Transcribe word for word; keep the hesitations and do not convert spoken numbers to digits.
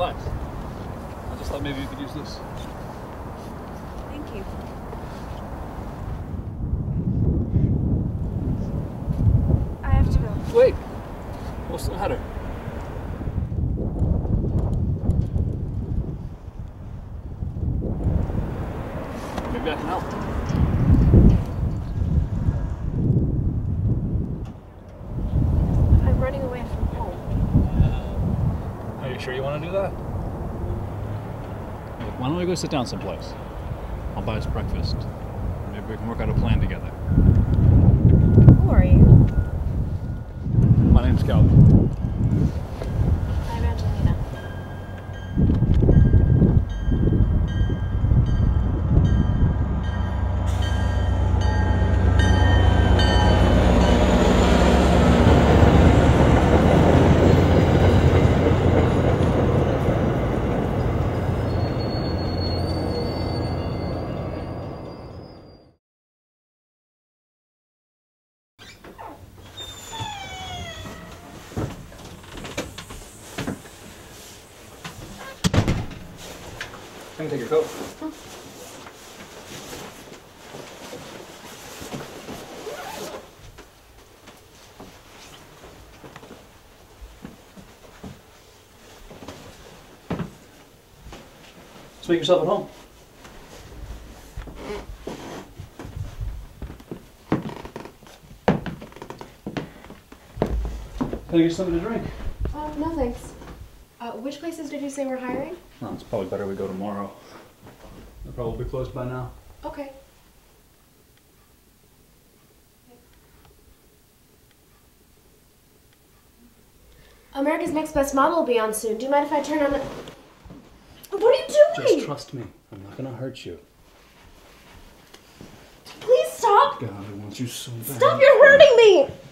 relax. I just thought maybe you could use this. Thank you. I have to go. Wait. What's the matter? Maybe I can help. I'm running away from home. Are you sure you want to do that? Look, why don't we go sit down someplace? I'll buy us breakfast. Maybe we can work out a plan together. Who are you? My name's Calvin. I'm Angelina. Can I take your coat? Let's make yourself at home. Can I get something to drink? Oh, no thanks. Uh, which places did you say we're hiring? Well, it's probably better we go tomorrow. They're probably closed by now. Okay. America's Next Best Model will be on soon. Do you mind if I turn on the... What are you doing? Just trust me. I'm not gonna hurt you. Please stop. God, I want you so bad. Stop, you're hurting me.